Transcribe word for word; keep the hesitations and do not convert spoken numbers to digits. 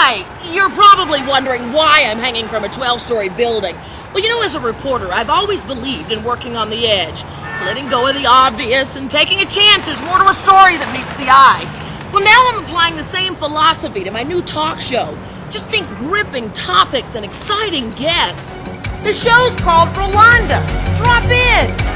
Hi! You're probably wondering why I'm hanging from a twelve-story building. Well, you know, as a reporter, I've always believed in working on the edge. Letting go of the obvious and taking a chance there's more to a story that meets the eye. Well, now I'm applying the same philosophy to my new talk show. Just think gripping topics and exciting guests. The show's called Rolonda. Drop in.